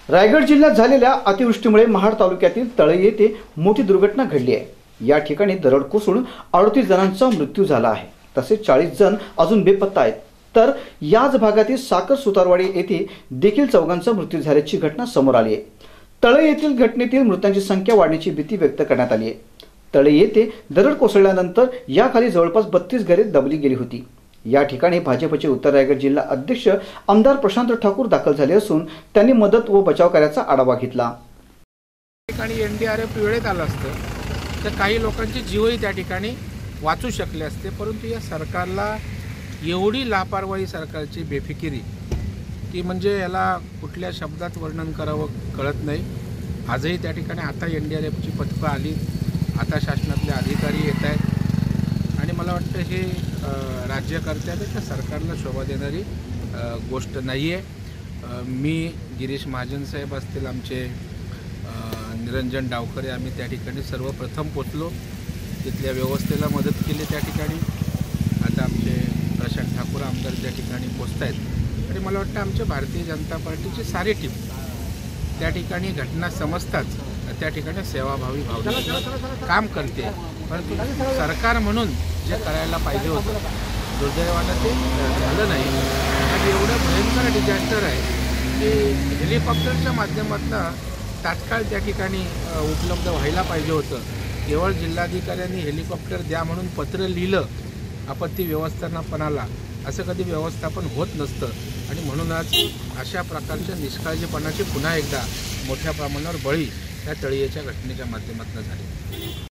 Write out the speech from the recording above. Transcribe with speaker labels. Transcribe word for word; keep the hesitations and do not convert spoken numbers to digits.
Speaker 1: रायगड जिल्ह्यात झालेल्या अतिवृष्टीमुळे महाड तालुक्यातील तळे येथे मोठी दुर्घटना घडली आहे। या ठिकाणी दरड कोसळून अडतीस जणांचा मृत्यू झाला आहे, तसेच चाळीस जण अजून बेपत्ता आहेत। तर याच भागातील साखर सुतारवाडी येथे देखील चौघांचा मृत्यू झाल्याची घटना समोर आली आहे। तळे येथील घटनेतील मृतांची संख्या वाढण्याची भीती व्यक्त करण्यात आली आहे। तळे येथे दरड कोसळल्यानंतर याखाली जवळपास बत्तीस घरे दबली गेली होती। या ठिकाणी भाजपचे उत्तर रायगड जिल्हा अध्यक्ष आमदार प्रशांत ठाकूर दाखल झाले असून त्यांनी मदत व बचाव कार्याचा आढावा घेतला।
Speaker 2: ठिकाणी एनडीआरएफ वेळेत आलं असतं तर काही लोकांचे जीवही त्या ठिकाणी वाचू शकले असते, परंतु या सरकारला एवढी लापरवाही, सरकारची बेफिकिरी की म्हणजे याला कुठल्या शब्दात वर्णन करावं कळत नाही। आजही त्या ठिकाणी आता एनडीआरएफची पथकं आली, आता शासनातले अधिकारी येत आहेत आणि मला वाटतं हे राज्यकर्त्यापेक्षा सरकारला शोभा देणारी गोष्ट नाही आहे। मी गिरीश महाजन साहेब असतील, आमचे निरंजन डावखरे, आम्ही त्या ठिकाणी सर्वप्रथम पोचलो, तिथल्या व्यवस्थेला मदत केली त्या ठिकाणी। आता आमचे प्रशांत ठाकूर आमदार त्या ठिकाणी पोचत आहेत आणि मला वाटतं आमच्या भारतीय जनता पार्टीची सारी टीम त्या ठिकाणी घटना समजताच त्या ठिकाणी सेवाभावी भावनेने काम करते, परंतु सरकार म्हणून जे करायला पाहिजे होतं दुर्दैवानं ते झालं नाही। आणि एवढं भयंकर डिझास्टर आहे की हेलिकॉप्टरच्या माध्यमातून तात्काळ त्या ठिकाणी उपलब्ध व्हायला पाहिजे होतं। केवळ जिल्हाधिकाऱ्यांनी हेलिकॉप्टर द्या म्हणून पत्र लिहिलं आपत्ती व्यवस्थापनाला, असं कधी व्यवस्थापन होत नसतं आणि म्हणूनच अशा प्रकारच्या निष्काळजीपणाची पुन्हा एकदा मोठ्या प्रमाणावर बळी त्या तळीयेच्या घटनेच्या माध्यमातून झाली।